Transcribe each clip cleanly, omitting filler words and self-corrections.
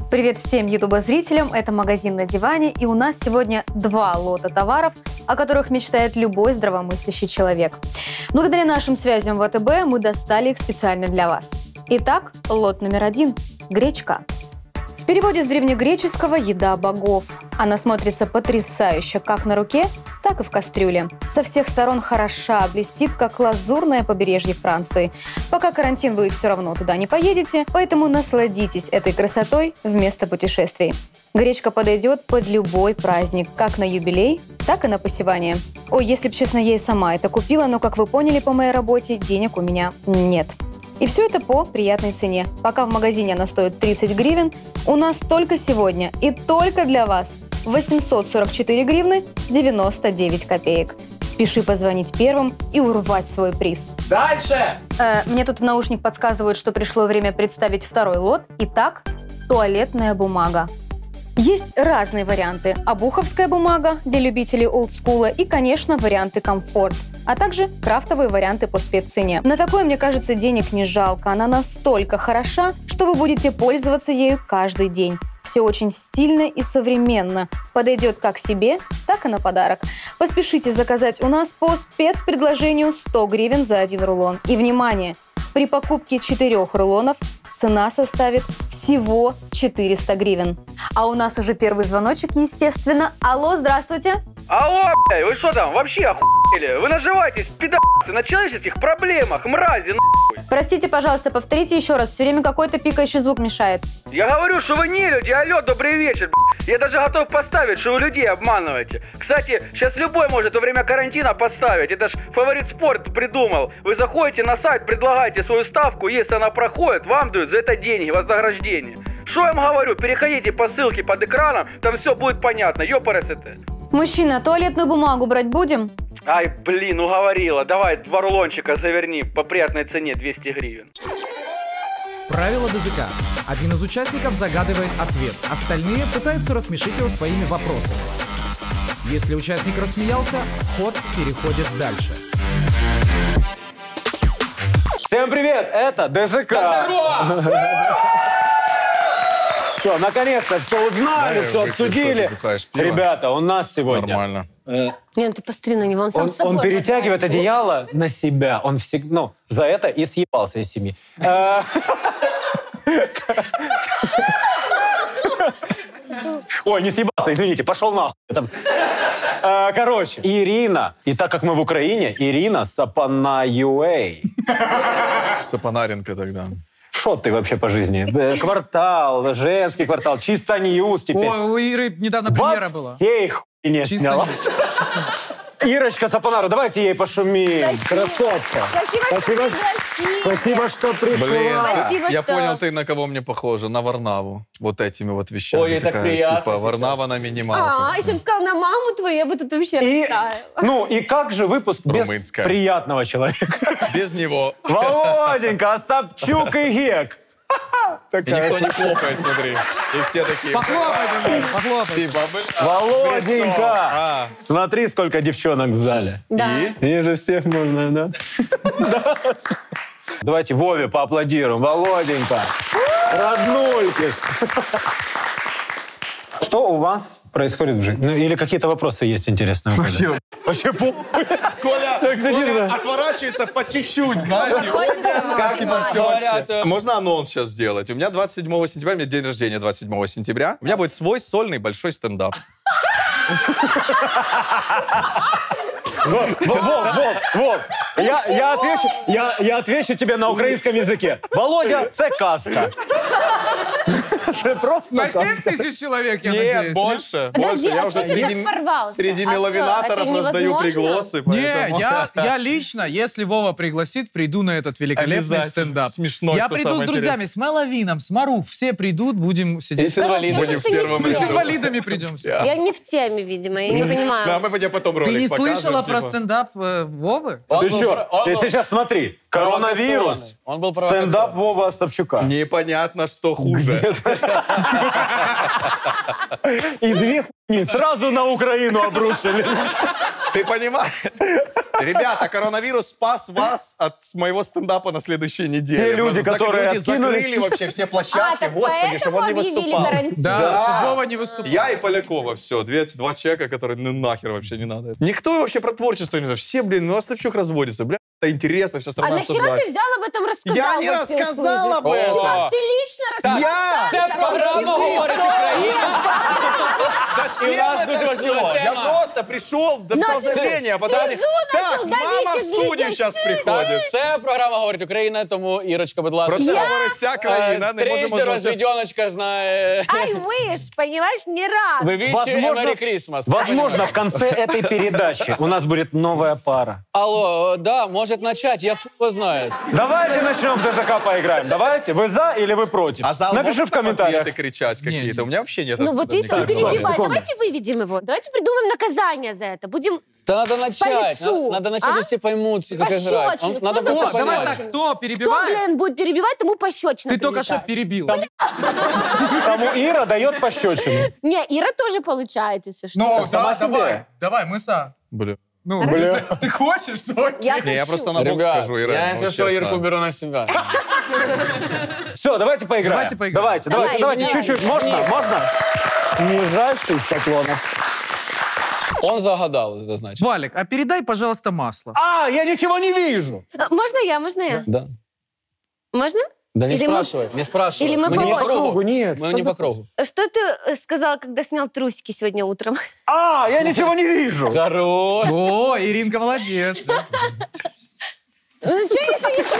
Привет всем ютубозрителям, это магазин на диване, и у нас сегодня 2 лота товаров, о которых мечтает любой здравомыслящий человек. Благодаря нашим связям в ВТБ мы достали их специально для вас. Итак, лот номер 1 – гречка. В переводе с древнегреческого «еда богов». Она смотрится потрясающе как на руке, так и в кастрюле. Со всех сторон хороша, блестит, как лазурное побережье Франции. Пока карантин, вы все равно туда не поедете, поэтому насладитесь этой красотой вместо путешествий. Гречка подойдет под любой праздник, как на юбилей, так и на посевание. Ой, если б честно, я и сама это купила, но, как вы поняли по моей работе, денег у меня нет. И все это по приятной цене. Пока в магазине она стоит 30 гривен, у нас только сегодня и только для вас 844 гривны 99 копеек. Спеши позвонить первым и урвать свой приз. Дальше! Мне тут в наушник подсказывают, что пришло время представить второй лот. Итак, туалетная бумага. Есть разные варианты. Обуховская бумага для любителей олдскула и, конечно, варианты комфорт, а также крафтовые варианты по спеццене. На такое, мне кажется, денег не жалко. Она настолько хороша, что вы будете пользоваться ею каждый день. Все очень стильно и современно. Подойдет как себе, так и на подарок. Поспешите заказать у нас по спецпредложению 100 гривен за 1 рулон. И, внимание, при покупке 4 рулонов цена составит всего 400 гривен. А у нас уже первый звоночек, естественно. Алло, здравствуйте. Алло, блядь, вы что там, вообще охуели? Вы наживаетесь, пидорасы, на человеческих проблемах, мрази, нахуй. Простите, пожалуйста, повторите еще раз. Все время какой-то пикающий звук мешает. Я говорю, что вы не люди. Алло, добрый вечер, блядь. Я даже готов поставить, что вы людей обманываете. Кстати, сейчас любой может во время карантина поставить. Это ж Фаворит Спорт придумал. Вы заходите на сайт, предлагаете свою ставку, если она проходит, вам дают за это деньги, вознаграждение. Что я вам говорю? Переходите по ссылке под экраном, там все будет понятно. Ёпарасете. Мужчина, туалетную бумагу брать будем? Ай, блин, уговорила. Давай 2 рулончика заверни по приятной цене 200 гривен. Правило ДЗК. Один из участников загадывает ответ, остальные пытаются рассмешить его своими вопросами. Если участник рассмеялся, ход переходит дальше. Всем привет, это ДЗК. Все, наконец-то все узнали, все обсудили. Ребята, у нас сегодня... Нормально. Нет, ты посмотри на него, он сам собой. Он перетягивает одеяло на себя. Он всегда... Ну, за это и съебался из семьи. Ой, не съебался, извините, пошел нахуй. Короче, Ирина. И так как мы в Украине, Ирина Сапана-Юэй. Сапонаренко тогда. Что ты вообще по жизни? Квартал, женский квартал, чисто ньюс теперь. Ой, у Иры недавно премьера была. Во всей хуйне сняла. Ирочка Сапонару, давайте ей пошумим. Красотка. Спасибо, что пришла. Блин, Спасибо, я что- понял, ты на кого мне похожа? На Варнаву. Вот этими вот вещами. Ой, ей так Такая, приятно типа, сейчас. Варнава на минималках. Еще бы сказал на маму твою, я бы тут вообще И, летала. ну, и как же выпуск без Румынская. приятного человека? Без него. Володенька, Остапчук и Гек. И никто не хлопает, смотри. И все такие... Похлопай, похлопай. Типа, блин, Володенька! пришел. Смотри, сколько девчонок в зале. Да. Их же всех можно, да? Да. Давайте Вове поаплодируем. Володенька. Роднульки. Что у вас происходит в жизни? Ну, или какие-то вопросы есть интересные? Вообще похуй. Коля отворачивается по чуть-чуть, знаешь? Как типа все вообще. Можно анонс сейчас сделать? У меня 27 сентября, у меня день рождения 27 сентября. У меня будет свой сольный большой стендап. Вов, я отвечу тебе на украинском языке. Володя, це казка. Це просто На 7 казка. тысяч человек, я Нет, надеюсь. больше. Подожди, Больше. Я а уже что ты так порвался? среди А что, меловинаторов это раздаю невозможно? пригласы. Не, поэтому- я лично, если Вова пригласит, приду на этот великолепный Обязательно. стендап. Смешной, Я что приду с самое друзьями, с Маловином, с Маруф, все придут, будем сидеть. с инвалидами. Короче, Будем в я просто первом не в С теме. инвалидами придем все. Я не в теме, видимо, я не Да, понимаю. мы тебе потом Ты ролик не покажем, слышала про типа. стендап Вовы? Ты что? Ты сейчас смотри. Коронавирус. Он был Стендап Вова Остапчука. Непонятно, что хуже. И 2 хуйни сразу на Украину обрушили. Ты понимаешь? Ребята, коронавирус спас вас от моего стендапа на следующей неделе. Те люди, которые люди откинулись. закрыли вообще все площадки, так господи, чтобы он не поэтому объявили выступал. карантин. Да, чтобы Вова не выступал. Я и Полякова, все, два человека, которые ну нахер вообще не надо. Никто вообще про творчество не знает. Все, блин, ну Остапчук разводится, блин, это интересно, вся А страна нахера обсуждает. ты взял об этом рассказал? Я не во все рассказал услышат? об этом. Чувак, ты лично рассказал. Я! Це програма «Говорить Україна». Зачем И у нас это дуже все? важлива Я тема. просто пришел, написал заявление, а потом... Снизу Так, начал мама в давить из студию людей. сейчас приходит. Це програма «Говорить Україна», тому, Ірочка, будь ласка. Про це говорить вся країна, не можемо Трижди змовчати. розведеночка знає. I wish, понимаешь, не раз. We wish you a Возможно- Merry Christmas. Возможно, в конце этой передачи у нас будет новая пара. Алло, да, может начать, я его знает. Давайте начнем в ДЗК поиграем. Давайте. Вы за или вы против? А зал Напиши может в комментариях. ответы кричать какие-то? У меня вообще нет. Ну вот видите, он никаких перебивает. слов. Давайте выведем его. Давайте придумаем наказание за это. Будем... Да надо начать. лицу. Надо начать, А? и все поймут, как играть. Пощечину. Надо Кто просто за Давай понять. так, кто Кто, перебивает? блин, будет перебивать, тому пощечина Ты только что прилетает. перебил. Тому Ира дает пощечину. Не, Ира тоже получает, если что. Ну, сама да, себе. давай, мы са. Бля. Ну, Бля. ты хочешь, что? Я Не, я хочу. просто на бок Ребят, скажу, Ира. я, ну, если что, честно. Ирку беру на себя. Все, давайте поиграем. Давайте поиграем. Давай, Давайте, вниз. чуть-чуть. Можно? Можно? Нижайший из поклонов. Он загадал, это значит. Валик, а передай, пожалуйста, масло. А, я ничего не вижу. Можно я, можно я? Да. Можно? Да не Или мы- спрашивай, не спрашивай. или мы не по по очереди? кругу. Кругу, нет. Мы не по кругу. Что ты сказал, когда снял трусики сегодня утром? А, я ничего не вижу. Хорош. О, Иринка молодец. да. Ну, что если не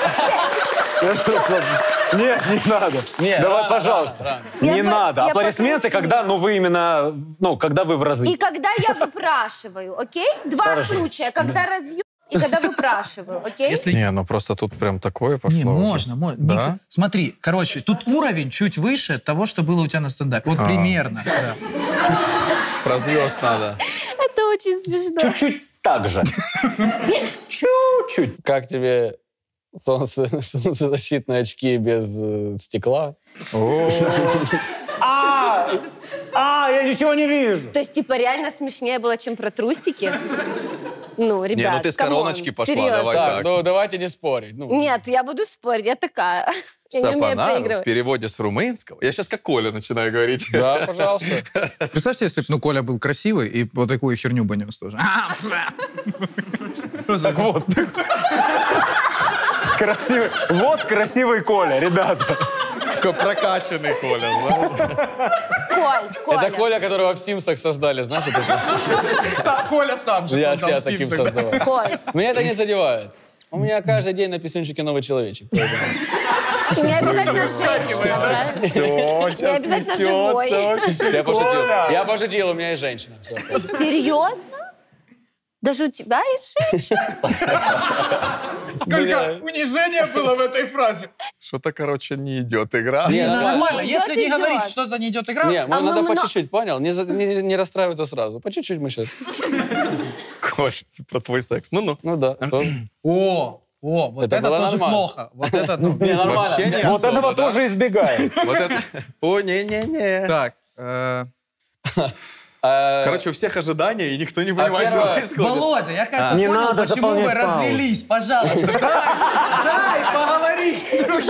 снял? Нет, не надо. Нет, Давай, рано, пожалуйста. рано, Я Не по- надо. я Аплодисменты, по-красивому. когда, ну, вы именно, ну, когда вы в разы. И когда я выпрашиваю, окей? Два случая, когда разъем и когда выпрашиваю, окей? Если... Не, ну просто тут прям такое пошло. Не, уже. можно, можно. Да? Не- смотри, короче, тут уровень чуть выше того, что было у тебя на стендапе. Вот примерно. Да. Про звезд надо. Это очень смешно. Чуть-чуть так же. Чуть-чуть. Как тебе солнцезащитные очки без стекла? Я ничего не вижу. То есть, типа, реально смешнее было, чем про трусики? Ну, ребят, Не, ну ты с камон, короночки пошла, серьезно. давай Так, так. ну давайте не спорить. Ну, Нет, я буду спорить, я такая. Я не умею Сапонару в проигрывать. переводе с румынского. Я сейчас как Коля начинаю говорить. Да, пожалуйста. Представьте, если бы ну, Коля был красивый и вот такую херню бы нес тоже. Так вот. Красивый. Вот красивый Коля, ребята. Такой прокачанный Коля. Коль, Это Коля, которого в Симсах создали, знаешь? вот это? Коля сам же Я создал себя таким Симпсона. создавал. Коль. Меня это не задевает. У меня каждый день на писюнчике новый человечек. поэтому- Не обязательно женщина, правильно? Не обязательно живой. Я пошутил. Я пошутил, у меня есть женщина. Всё. Серьезно? Даже у тебя есть женщина? Сколько унижения было в этой фразе. Что-то, короче, не идет игра. Не, Нормально, Идет, если не идет. говорить, что-то не идет игра. Не, А мы надо мы по мно- чуть-чуть, понял? Не расстраиваться сразу. По чуть-чуть мы сейчас. Коль, про твой секс. Ну-ну. Ну да. О, вот Это это было тоже нормально. плохо. Вот это, ну, Не, нормально. Вообще не Вот особо, этого да? тоже избегает. Вот это... О, не-не-не. Так, Короче, у всех ожидания, и никто не понимает, что первое- происходит. Володя, я, кажется, Не понял, надо почему вы заполнять паузу. развелись. Пожалуйста, дай поговорить.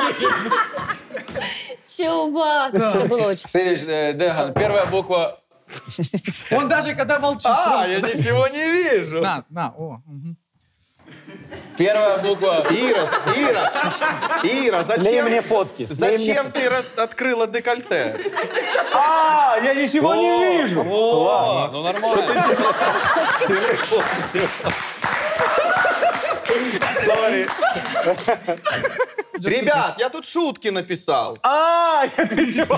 Чувак, это было очень... Следующий, Деган, первая буква. Он даже когда молчит. А, я ничего не вижу. На, о. мгм. Первая буква. Ира, Слей зачем... мне фотки. слей мне Зачем ты открыла декольте? А, я ничего не вижу. Ладно. Ну нормально. Сори. Ребят, я тут шутки написал. А, я ничего.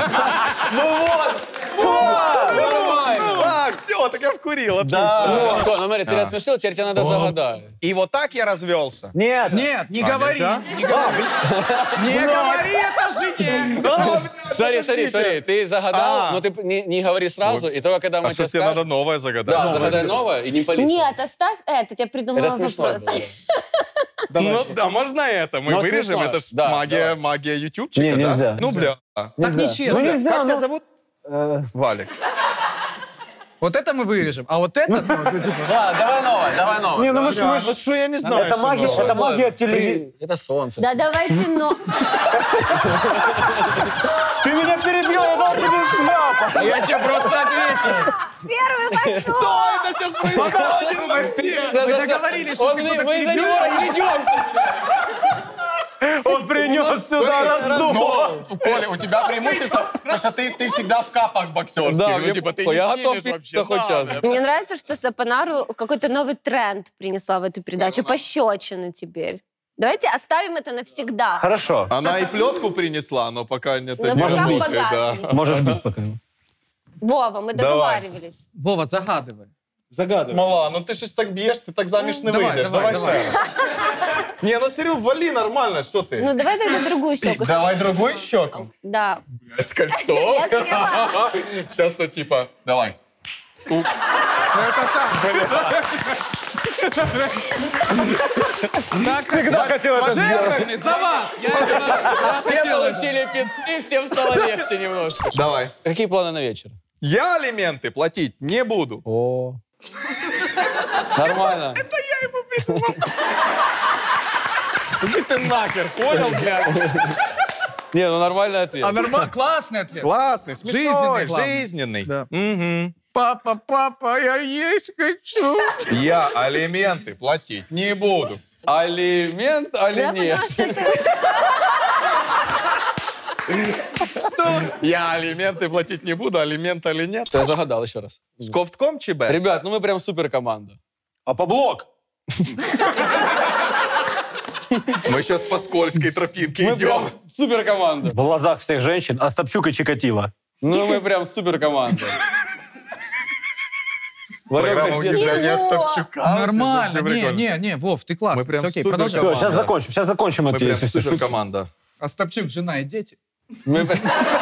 А, все, так я вкурил, отлично. Да. Все, ну смотри, ты рассмешил, теперь тебе надо загадать. И вот так я развелся. Нет. Нет, не говори. нельзя? Не говори. Не говори это жене. Смотри, ты загадал, но ты не говори сразу, и только когда мы А тебе что, тебе надо скажем... новое загадать? Да, загадай новое и не пались. Нет, оставь это, я придумала Это смешно. вопрос. было. Ну да, можно это, мы Но вырежем, смешно. это ж Да, магия, давай. магия ютубчика, Не, да? нельзя. Ну, бля. Так нечестно. Ну нельзя. Как тебя ну, зовут? Валик. Вот это мы вырежем, а вот это... ну, типа, Да, давай новое. Не, ну мы ж- Ну что, я не знаю, Это что магия, новое. это магия телевизора. Это солнце. Да давайте, но... Ты меня перебил, я дал тебе ляпас. Я тебе просто ответил. Первый пошел. Что это сейчас происходит вообще? Мы договорились, что ты что-то Мы за него разведемся. Он принес сюда раздумал. Коля, у тебя преимущество, потому что ты всегда в капах боксерских. Да, Ну, типа, ты я не готов снимешь пить, вообще. что хоть сейчас. Мне нравится, что Сапонару какой-то новый тренд принесла в эту передачу. Пощечины теперь. Давайте оставим это навсегда. Хорошо. Она и плетку принесла, но пока не это Но не пока работает, богатый. да. Можешь бить пока. Вова, мы Давай. договаривались. Вова, загадывай. Мала, ну ты же так бьешь, ты так заміж не Давай, выйдешь. давай, Давай ще раз. Не, ну Серег, вали нормально, что ты? Ну давай тогда другую щеку. Давай другую щеку. Да. С кольцом. Я сняла. Сейчас-то типа, давай. Всегда хотел это сделать. Женщины, за вас! Я этого Все хотел. получили пинки, всем стало легче немножко. Давай. Какие планы на вечер? Я алименты платить не буду. О. Нормально. Иди ты нахер, понял, блядь? Не, ну нормальный ответ. А нормально, классный ответ. Классный, Жизненный, смешной, главное. жизненный. Да. Мгм. Папа, я есть хочу. Я алименты платить не буду. Алимент, Да, алимент. потому что ты... Что? Я алименты платить не буду, алимент или нет? Я загадал еще раз. С ковтком чи без? Ребят, ну мы прям супер команда. А по блок? Мы сейчас по скользкой тропинке Мы идем. прям супер команда. В глазах всех женщин Остапчук и Чикатило. Ну мы прям супер команда. Программа Валерка, унижения Чего? Остапчука. Нормально. Всё прикольно. Не, Вов, ты классный. Мы прям Всё окей, супер продолжай. Все, команда. сейчас закончим Мы эти прям все супер шутки. команда. Остапчук, жена и дети. мы прям-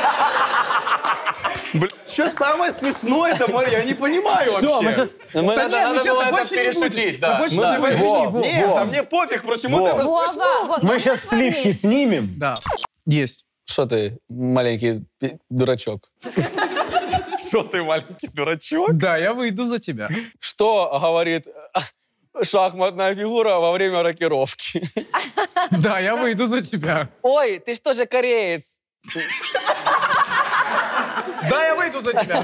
Блин, что самое смешное это, Мария, я не понимаю вообще. Все, мы сейчас... Мы Да надо нет, ничего, было так это больше не будет. перешутить, Так да. больше Да. не будет. Во, Во. Нет, Во. а мне пофиг, почему-то Во. это Вова, смешно. вот, Мы я сейчас на твоем сливки месте. снимем. Да, есть. Что ты, маленький дурачок? Что ты, маленький дурачок? Да, я выйду за тебя. Что говорит шахматная фигура во время рокировки? Да, я выйду за тебя. Ой, ты что же кореец? Да, я выйду за тебя.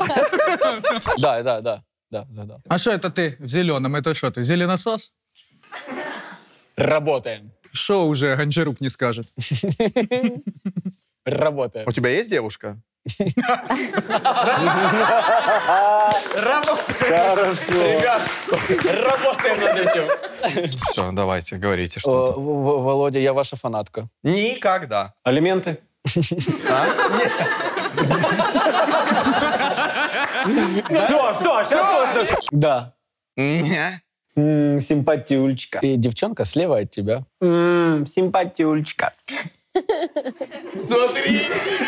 Да. А что это ты в зеленом? Это что ты, зеленосос? Работаем. Что уже Гончарук не скажет? Работаем. У тебя есть девушка? Ребят, работаем над этим. Все, давайте, говорите что-то. Володя, я ваша фанатка. Никогда. Алименты? Все, сейчас точно. Да. Не. Симпатюльчка. И девчонка слева от тебя. Симпатюльчка. Смотри,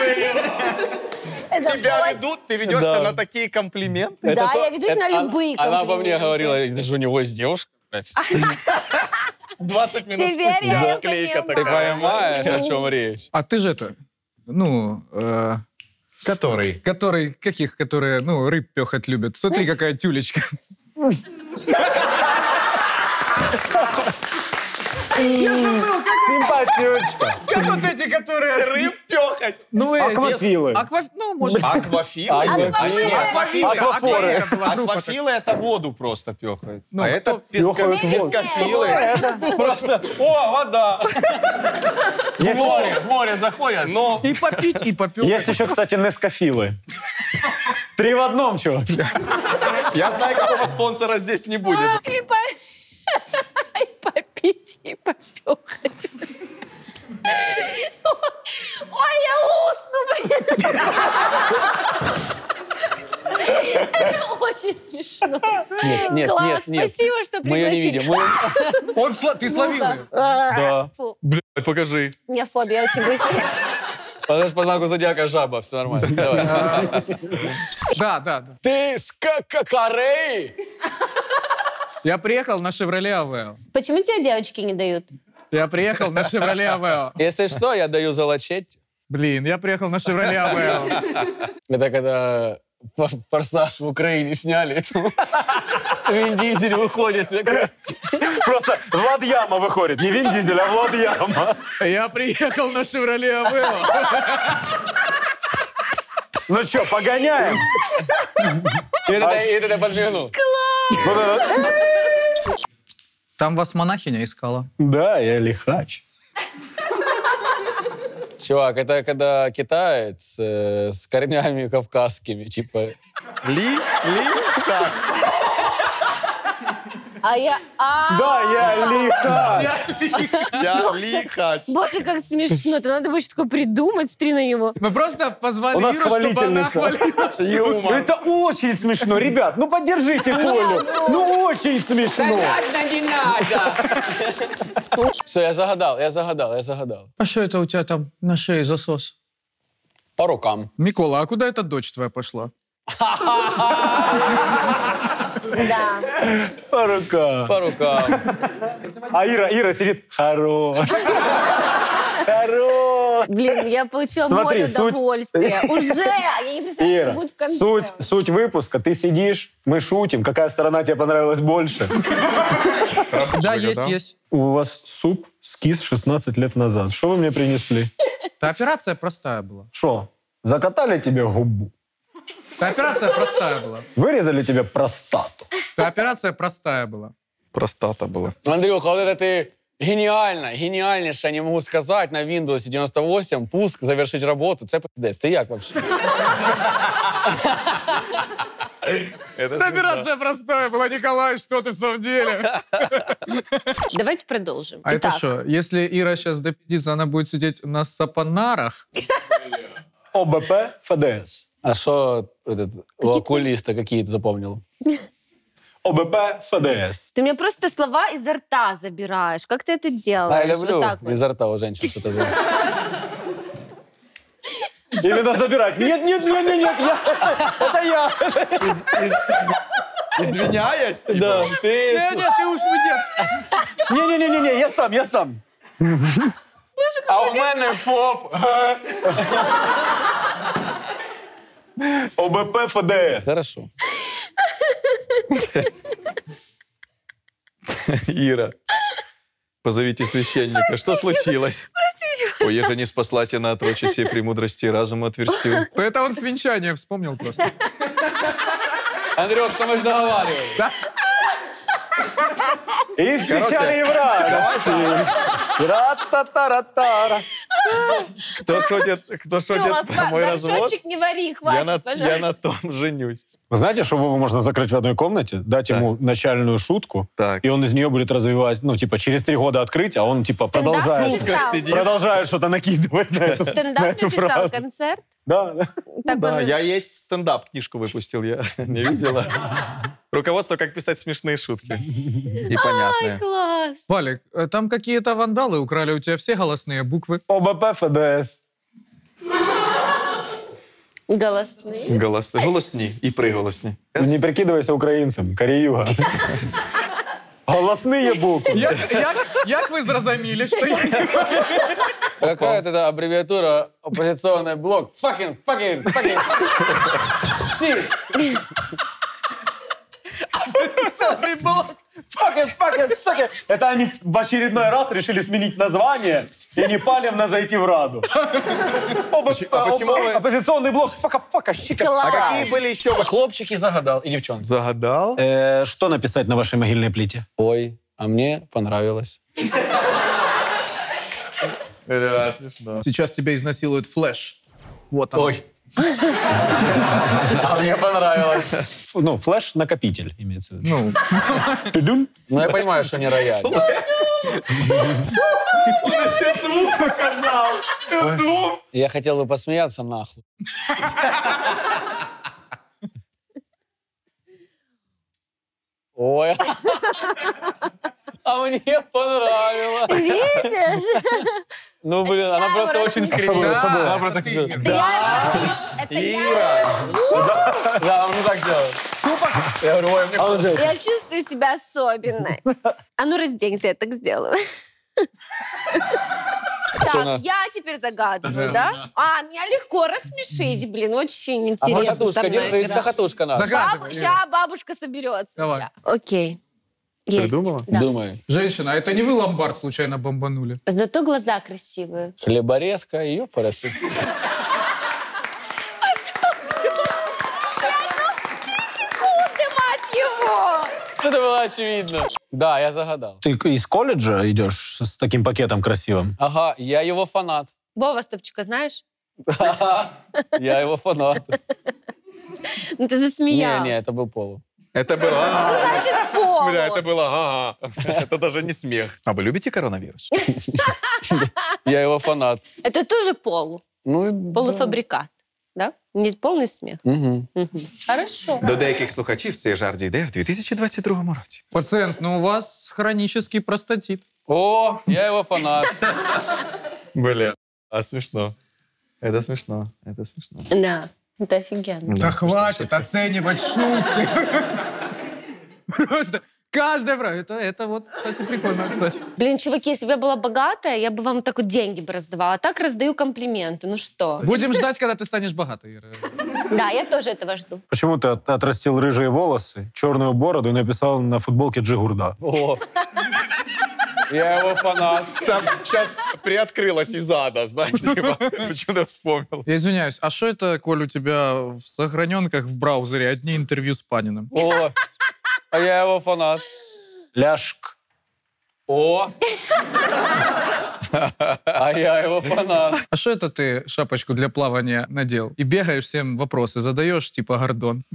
Это тебя очень- ведут, ты ведешься Да. на такие комплименты. Да, я ведусь на любые Она обо мне комплименты. говорила, даже у него есть девушка. 20 минут Теперь спустя я склейка поняла. Ты такая. понимаешь, о чем речь? А ты же это, Который? которые, рыб пехать любят. Смотри, какая тюлечка. Симпатюльчка. Как вот эти, которые рыб? пехать. Ну, эти. Аквафилы. Может. Аквафилы? Аквафилы. Не, аквафилы. Аквафоры. Это была группа Аквафилы это воду просто пехают. Ну, А это пёхают пескофилы. Просто, о, вода. В море заходят. Но И попить, и попить. Есть еще, кстати, нескафилы. 3 в одном, чувак. я знаю, какого спонсора здесь не будет. И попить, и попёхать. Ой, я усну, блин. Это очень смешно. Нет, Класс, нет. спасибо, что Мы ее не пригласили. видим. Ты словил ее? Да. Фу, Блядь, покажи. у меня фобия, я очень боюсь. Потому что по знаку зодиака жаба, все нормально. Давай. Да. Ты с Кореи? Я приехал на Chevrolet Aveo. Почему тебе девочки не дают? Я приехал на Chevrolet Aveo. Если что, я даю залочить. Блин, я приехал на Chevrolet Aveo. Это когда «Форсаж» в Украине сняли. Вин Дизель выходит. Просто Влад Яма выходит. Не Вин Дизель, а Влад Яма. Я приехал на «Шевроле Авео». Ну что, погоняем? И это я подмигнул. Там вас монахиня искала. Да, я лихач. Чувак, это когда китаец с корнями кавказскими, типа... Лихач. А я... Да, я лихач. Я лихач. Боже, как смешно. Это надо было еще такое придумать, смотри на него. Мы просто позвали У нас Иру, чтобы она хвалительница. хвалилась. Это очень смешно, ребят. Ну поддержите Колю. Ну очень смешно. Все, я загадал. А что это у тебя там на шее засос? По рукам. Микола, а куда эта дочь твоя пошла? Да. По рукам. По рукам. А Ира сидит. Хорош. Хорош. Блин, я получила Смотри, море удовольствия. Уже! Я не представляю, что Ира, будет в конце. суть выпуска. Ты сидишь, мы шутим. Какая сторона тебе понравилась больше? Да, есть. У вас суп скис 16 лет назад. Что вы мне принесли? Да, операция простая была. Что? Закатали тебе губу? Да, операция простая была. Вырезали тебе простату? Да, операция простая была. Простата была. Андрюха, вот это ты гениальнейше, не могу сказать, на Windows 98, пуск, завершить работу, це пиздець. Це як вообще? Да, операция простая была, Николай, что ты в самом деле? Давайте продолжим. А это Итак, что, если Ира сейчас допедится, она будет сидеть на сапонарах? ОБП ФДС. А что окулиста какие-то запомнил? ОБП ФДС. ты мне просто слова изо рта забираешь. Как ты это делаешь? Я люблю Вот так вот. изо рта у женщин что-то было. Или надо забирать? Нет, это я. Извиняюсь? Да, ты... Нет, ты уж выйдешь. Не, я сам. А у мене ФОП. ОБП ФДС. Хорошо. Ира, позовите священника. Что случилось? Простите. Ой, еже не спаслате на отроче сей премудрости и разума отверстил. Это он с венчания вспомнил просто. Андрюх, что мы же договаривались? И встречали евра. Ра-та-та-ра-та-ра. Кто шутит про мой развод? Горшочек не вари, Я хватит, пожалуйста. на том женюсь. Вы знаете, что Вову можно закрыть в одной комнате, дать ему начальную шутку, Так. и он из нее будет развивать, через 3 года открыть, а он, Стендап продолжает, написал. что-то накидывать на эту Стендап написал, фразу. концерт. Да. Так Да, он- я есть стендап, книжку выпустил, я не видела. Руководство, как писать смешные шутки. И понятные. Класс. Валик, там какие-то вандалы украли у тебя все голосные буквы. ОБП ФДС. Голосные. Голосні і приголосні. Не прикидывайся украинцем, Кореюга. Голосные буквы. Як ви зрозуміли, що я... Какая это аббревиатура оппозиционный блок? Fucking shit. Оппозиционный блок. Fucking. Это они в очередной раз решили сменить название и не палевно зайти в Раду. А почему вы... Оппозиционный блок. Фака, щика. Класс. А какие были еще... Хлопчики загадал и девчонки. Загадал? Что написать на вашей могильной плите? Ой, а мне понравилось. Реально смешно. Сейчас тебя изнасилует Флэш. Вот он. Ой. А мне понравилось. Флеш-накопитель имеется в виду. Ну, Тудун. Ну, я понимаю, что не рояль. Он еще звук показал. Я хотел бы посмеяться нахуй. Ой. А мне понравилось. Видишь? Ну, блин, она я просто его очень рассмешила. скривила. Да, Она просто... Это я. Да, он так делает. Я говорю, ой, мне Я чувствую себя особенной. А ну разденься, я так сделаю. Так, я теперь загадываю, да? А, меня легко рассмешить, блин, очень интересно. Хохотушка, держись, хохотушка наша. Загадывай. Ща бабушка соберется. Давай. Ща. Окей. Есть. Придумала? Да. Думаю. Женщина, а это не вы ломбард случайно бомбанули? Зато глаза красивые. Хлеборезка, ее порасы. Секунды, мать его! Это было очевидно. Да, я загадал. Ты из колледжа идешь с таким пакетом красивым? Ага, я его фанат. Вова Стопчика знаешь? Я его фанат. Ну ты засмеялся. Не, это был Полу. Это было... Что значит полу? Бля, это было... Это даже не смех. А вы любите коронавирус? Я его фанат. Это тоже полу. Ну, Полуфабрикат. Да? Не полный смех. Угу. Хорошо. До деяких слухачів цей жарт дійде в 2022 році. Пациент, ну у вас хронический простатит. О, я его фанат. Бля, а смешно. Это смешно. Это смешно. Да, это офигенно. Да хватит оценивать шутки. Просто каждая фраза. Это вот, кстати, прикольно, кстати. Блин, чуваки, если бы я была богатая, я бы вам так вот деньги бы раздавала. А так раздаю комплименты. Ну что? Будем ждать, когда ты станешь богатой, Ира. Да, я тоже этого жду. Почему ты отрастил рыжие волосы, черную бороду и написал на футболке «Джигурда»? О, я его фанат. Там сейчас приоткрылась из ада, знаешь, типа, почему-то вспомнил. Я извиняюсь, а что это, Коль, у тебя в сохраненках в браузере одни интервью с Паниным? О, а я его фанат. Ляшк. О, а я его фанат. А что это ты шапочку для плавания надел? И бегаешь всем вопросы задаешь, типа Гордон.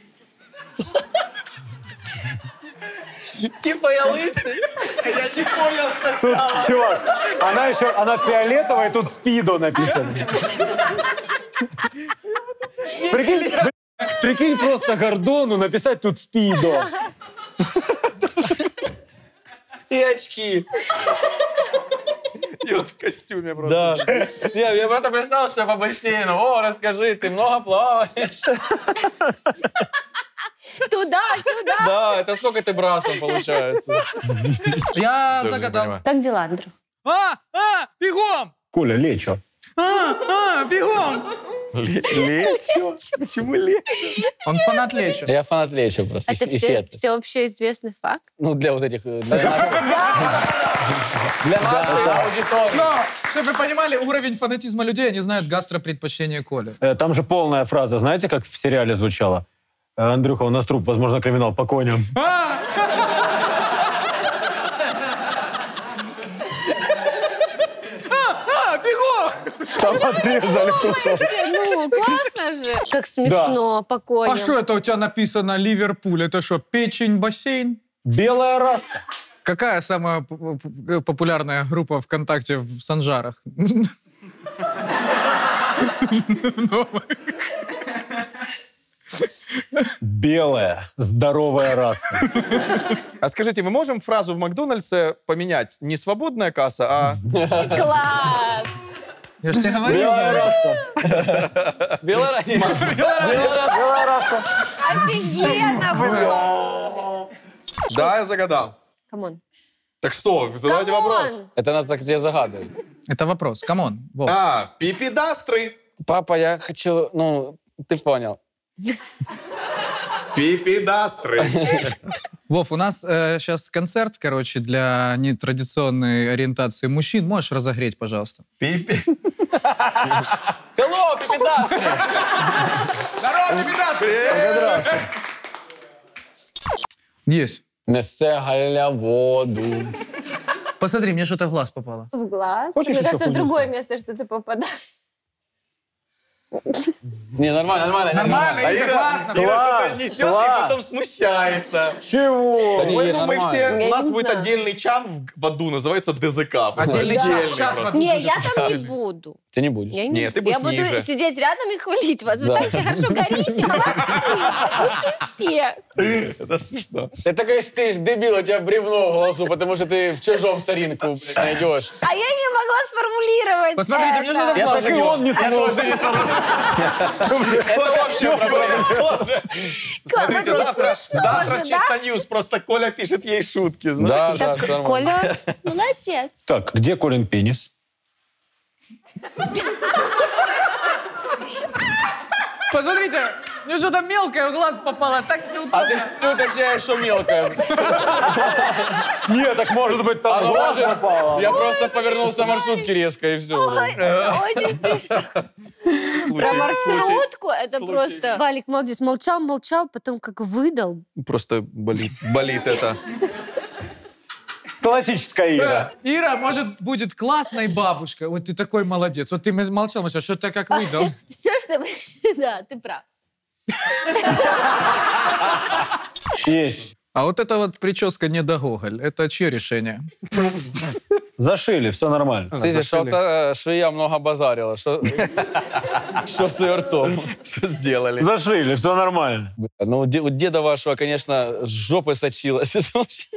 Типа я лысый, а я не понял сначала. Чувак, она фиолетовая, тут «Спидо» написано. Прикинь просто Гордону написать тут «Спидо». И очки. И он в костюме просто. Да. Я просто представил, что по бассейну. О, расскажи, ты много плаваешь? Туда-сюда. Да, это сколько ты брасом получается? Я Тоже не загадал. понимаю. Как дела, Андрюх? Бегом! Коля, лечо. Бегом! Лечо? Почему лечо? Он фанат лечо. Я фанат лечо просто. Это Эффект. всеобщий известный факт? Ну, для вот этих... Для нашей аудитории. Но, чтобы вы понимали, уровень фанатизма людей, они знают гастропредпочтение Коли. Там же полная фраза, знаете, как в сериале звучала? Андрюха, у нас труп, возможно, криминал по коням. Бегом! Там отрезали кусок. Ну, классно же. Как смешно, по коням. А что это у тебя написано Ливерпуль? Это что, печень, бассейн? Белая раса. Какая самая популярная группа ВКонтакте в Санжарах? Белая, здоровая раса. А скажите, мы можем фразу в Макдональдсе поменять не «свободная касса», а Класс! Я же тебе говорил. Белая раса. Белорусия. Офигенно было! «да, я загадал». Камон. Так что, вы задавайте вопрос. Это нас так тебе загадывают. Это вопрос. Камон. Вов. Пипидастры. Папа, я хочу... Ну, ты понял. Пипидастры. Вов, у нас сейчас концерт, короче, для нетрадиционной ориентации мужчин. Можешь разогреть, пожалуйста? Пипи. Hello, пипидастры! Здорово, пипидастры! Есть. Несе галя воду. Посмотри, мне что-то в глаз попало. В глаз. Хочешь Мне еще кажется, в хуйню другое сказать? место, что ты попадаешь. Не, нормально. Нормально, это классно. Ира что-то несет и потом смущается. Чего? Да не, Поэтому мы нормально. все... Я У нас не будет знаю. отдельный чат в аду, называется ДЗК. Отдельный чат просто. Не, я там не буду. Ты не будешь. Я Нет, ты будешь Я буду ниже. сидеть рядом и хвалить вас. Вы Да. так все хорошо горите, молодцы. Лучше всех. Это смешно. Это, конечно, ты ж дебил, у тебя бревно в глазу, потому что ты в чужом соринку блядь, найдешь. А я не могла сформулировать Посмотрите, мне что-то в это. глаз Так и он не смог. Это вообще проблема тоже. Смотрите, Вот завтра смешно же, чисто ньюс. Просто Коля пишет ей шутки, знаешь? Да, Так, всё нормально. Коля, молодец. Так, где Колин пенис? Посмотрите, мне что-то мелкое в глаз попало, так А неудобно. ты уточняешь, что мелкое. Нет, так может быть там в глаз попало. Я просто повернулся в маршрутке резко, и все. Ой, это очень смешно. Про маршрутку это Случай. просто... Валик молодец, молчал, потом как выдал. Просто болит это. Классическая Ира. Ира, может, будет классной бабушкой. Вот ты такой молодец. Вот ты молчал, Маша, что ты как выдал. Все, что... Да, ты прав. Есть. А вот эта вот прическа не до Гоголь. Это чье решение? Зашили, все нормально. Слушай, что-то швея много базарила. Что с ее ртом? Что сделали? Зашили, все нормально. Ну, у деда вашего, конечно, с жопы сочилась. Это вообще-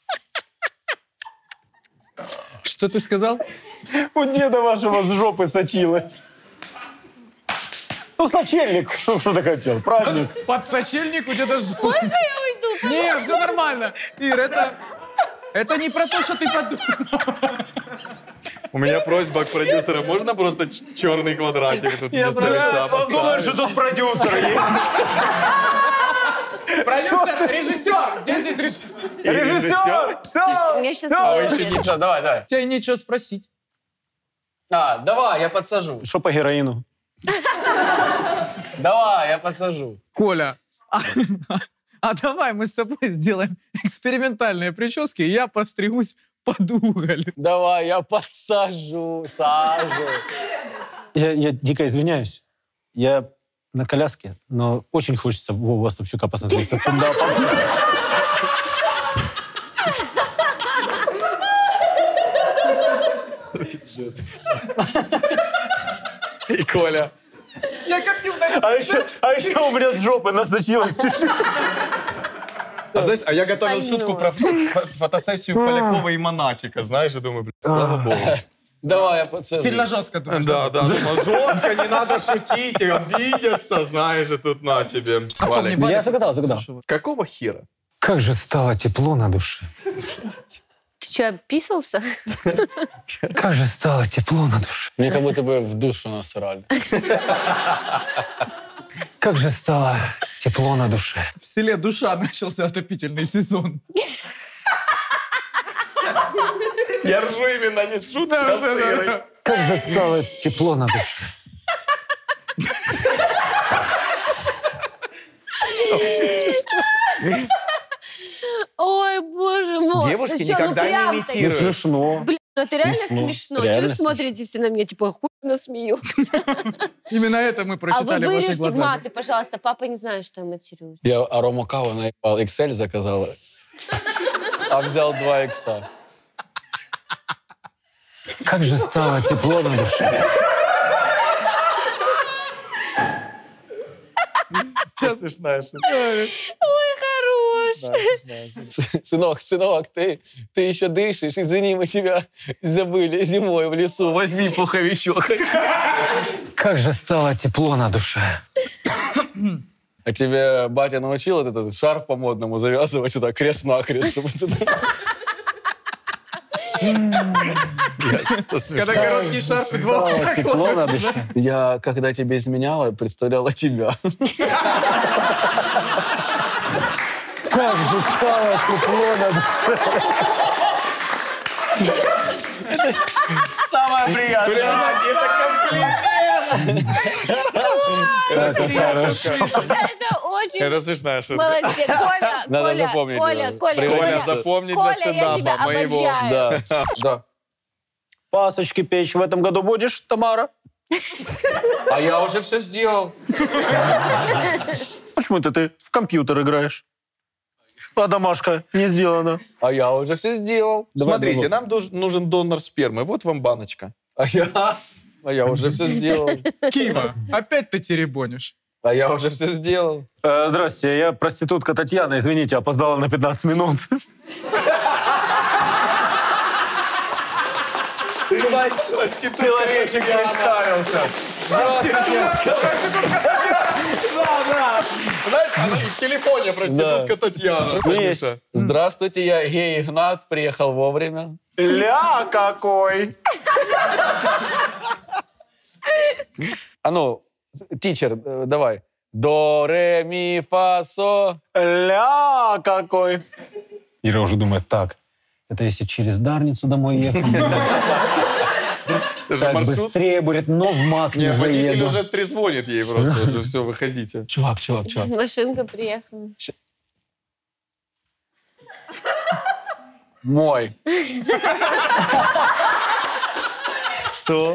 Что ты сказал? У деда вашего с жопы сочилось. Ну, сочельник. Что ты хотел? Праздник. Под сочельник у тебя жопа. Можно я уйду? Нет, все нормально. Ир, это не про то, что ты подумал. У меня просьба к продюсеру. Можно просто черный квадратик тут вместо лица Он думает, поставить? что тут продюсер есть. Продюсер, режиссер. Где здесь режиссер? Режиссер! Слушайте, у меня сейчас... Ничего, давай. Тебе нечего спросить. Давай, я подсажу. Что по героину? Давай, я подсажу. Коля, а давай мы с тобой сделаем экспериментальные прически, и я постригусь под уголь. Давай, я подсажу, сажу. Я дико извиняюсь. Я на коляске, но очень хочется Вову Остапчука посмотреть со стендапом. И Коля. Я копил на А еще у меня с жопы насочилось чуть-чуть. А знаешь, я готовил шутку про фотосессию Полякова и Монатика, знаешь, и думаю, блин, слава богу. Давай, я подсажу. Сильно жестко. думаешь, Да, думаю, жестко, не надо шутить, обидятся, знаешь, и тут на тебе. Валик, Я загадал. какого хера? Как же стало тепло на душе. Ты что, описался? Как же стало тепло на душе. Мне как будто бы в душу насрали. Как же стало тепло на душе. В селе Душа начался отопительный сезон. Я ржу именно не с шуткой, а с Ирой. Как же стало тепло на душе. Ой, боже мой. Девушки Ты чё, никогда не прям-таки? имитируют. Смешно. Блин, ну это реально Смешно. смешно. Чего Реально вы смотрите все на меня, типа, хуйно смеются? Именно это мы А вы прочитали в ваших вырежьте глазах. маты, пожалуйста. Папа не знает, что я матерюсь. Я арому каву наебал, Excel заказал, а взял 2 икса. Как же стало тепло на душе. Смешная шутка. Ой, хорош. Сынок, ты еще дышишь? Извини, мы тебя забыли зимой в лесу. Возьми пуховичок. Как же стало тепло на душе. А тебе батя научил вот этот шарф по-модному завязывать сюда крест-накрест? Когда короткий шарф и два вот Стало так тепло вот. на душе. Я, когда тебя изменяла, представляла тебя. Как же стало тепло на душе. Самое приятное. Это хорошо. Это очень... Это смешная шутка. Молодец. Коля, Надо Коля, запомнить Коля, его. Коля, Коля, Коля. запомнить для Коля, я стендапа тебя моего. обожаю. Да. Пасочки печь в этом году будешь, Тамара? А я уже все сделал. Почему это ты в компьютер играешь? А домашка не сделана. А я уже все сделал. Смотрите, нам нужен донор спермы. Вот вам баночка. А я уже все сделал. Кима, опять ты теребонишь. А я уже все сделал. Здрасте, я проститутка Татьяна. Извините, опоздала на 15 минут. Человечек представился. Да. Знаешь, она и в телефоне проститутка Татьяна. Есть. Здравствуйте, я гей Игнат, приехал вовремя. Ля какой! А ну, тичер, давай. До, ре, ми, фа, со. Ля какой. Ира уже думает, так, это если через Дарницу домой ехать. Так, быстрее будет, но в МАК не водитель заеду. уже трезвонит ей просто, уже все, выходите. Чувак. Машинка приехала. Мой. Что?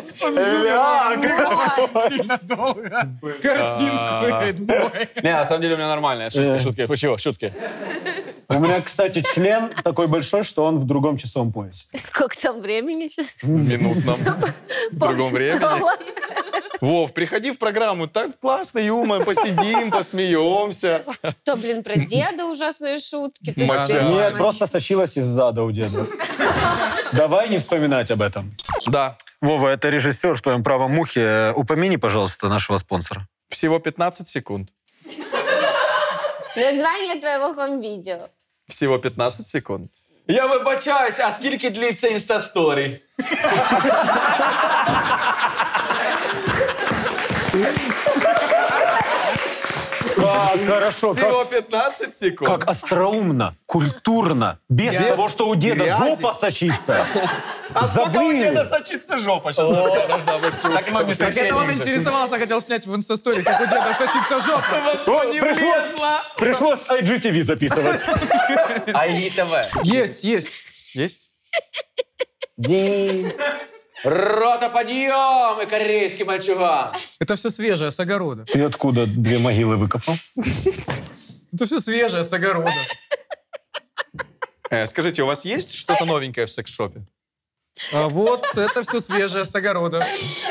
Сильно долго. Картинку, говорит, мой. Не, на самом деле у меня нормальная. Шутки. Почему? Шутки. У меня, кстати, член такой большой, что он в другом часовом поясе. Сколько там времени сейчас? В минутном. В другом времени. Вов, приходи в программу, так классно, юмор, посидим, посмеемся. То, блин, про деда ужасные шутки. Ты Моча. теперь Нет, понимаешь. просто сочилась из зада у деда. Давай не вспоминать об этом. Да. Вова, это режиссер в твоем правом ухе. Упомяни, пожалуйста, нашего спонсора. Всего 15 секунд. Название твоего хом-видео. Всего 15 секунд. Я вибачаюсь, а скільки длиться інстасторі? Как хорошо, Всего 15 секунд. как остроумно, культурно, без того, что у деда грязи. жопа сочится. А сколько у Забыли. деда сочится жопа? Сейчас должна быть шутка. Так маме Так это он интересовался, хотел снять в инстастории, как у деда сочится жопа. Не влезла. Пришлось IGTV записывать. АІТВ. Есть. Есть? Рота, подъем! И корейский мальчуган. Это все свежее, с огорода. Ты откуда 2 могилы выкопал? Это все свежее, с огорода. Скажите, у вас есть что-то новенькое в секс-шопе? А вот это все свежее, с огорода.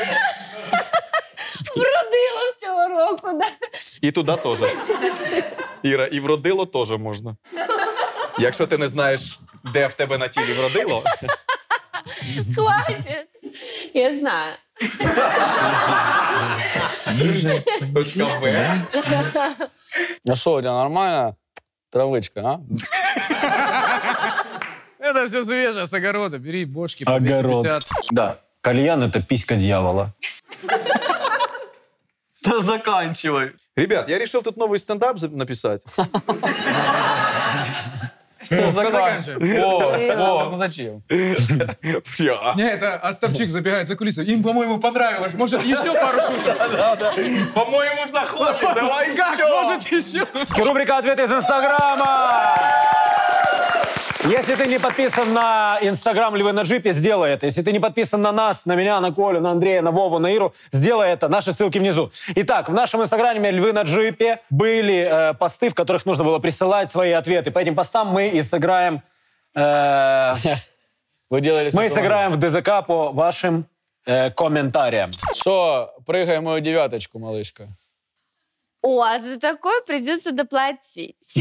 Вродила в цього року, да? І туди теж. Іра, і вродило теж можна. Якщо ти не знаєш, де в тебе на тілі вродило, Хватит. Я знаю. .в. Ну что, у тебя нормальная травычка, а? Это все свежее, с огорода. Бери бошки по Огород. 250. Да. Кальян — это писька дьявола. Заканчивай. Ребят, я решил тут новый стендап написать. Заканчиваем. О, ну зачем? Всё. Не, это Остапчик забегает за кулисы. Им, по-моему, понравилось. Может, еще пару шуток? По-моему, заходит. Давай Как? еще. Может, еще? Рубрика «Ответы из Инстаграма». Если ты не подписан на Инстаграм Львы на джипе, сделай это. Если ты не подписан на нас, на меня, на Колю, на Андрея, на Вову, на Иру, сделай это. Наши ссылки внизу. Итак, в нашем Инстаграме Львы на джипе были посты, в которых нужно было присылать свои ответы. По этим постам мы и сыграем... Вы делали... мы сыграем в ДЗК по вашим комментариям. Что, прыгай мою девяточку, малышка. О, а за такое придется доплатить.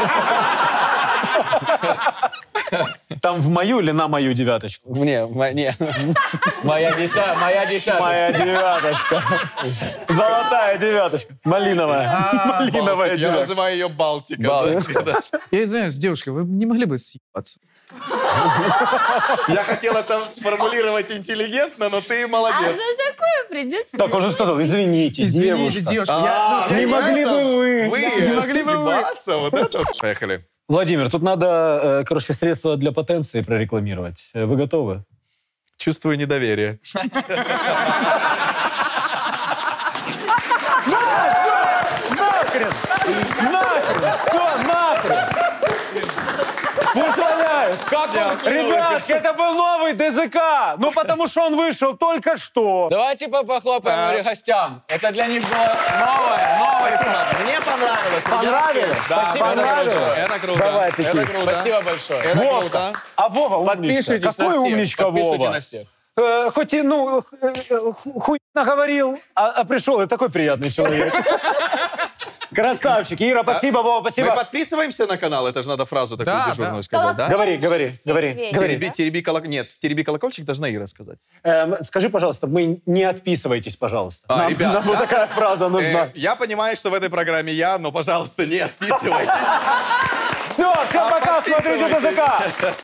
Там в мою или на мою девяточку? Не. Моя десятка. Моя девяточка. Золотая девяточка. Малиновая. Малиновая Я девяточка. называю ее Балтика. Балтика. Да. Я извиняюсь, девушка, вы не могли бы съебаться? Я хотел это сформулировать интеллигентно, но ты А молодец. за такое придется... Так, он же сказал, извините, Извините, девушка. девушка. Не могли бы вы? Вы могли бы вы? съебаться? Вот это вот. Поехали. Владимир, тут надо, средства для потенции прорекламировать. Вы готовы? Чувствую недоверие. Нахрен! Все, нахрен! Пусть валяют! Ребятки, это был новый ДЗК! Ну, потому что он вышел только что. Давайте похлопаем гостям. Это для них было новое. Мне понравилось. Понравилось? Да, Спасибо понравилось? Это круто. Давайте, Это кис. круто. Спасибо большое. Это Вовка. круто. А Вова умничка. Подписывайтесь Какой на всех. умничка Подписывайте Вова? на всех. Хоть и, хуй наговорил, а пришел и такой приятный человек. Красавчик. Ира, спасибо, Вова, Мы спасибо. подписываемся на канал? Это же надо фразу такую Да, дежурную да. сказать, да? Говори. Тереби колокольчик. Нет, в тереби колокольчик должна Ира сказать. Скажи, пожалуйста, мы не отписывайтесь, пожалуйста. Нам ребят, вот такая фраза нужна. Я понимаю, что в этой программе я, но, пожалуйста, не отписывайтесь. Все, всем пока, смотрите ДЗК.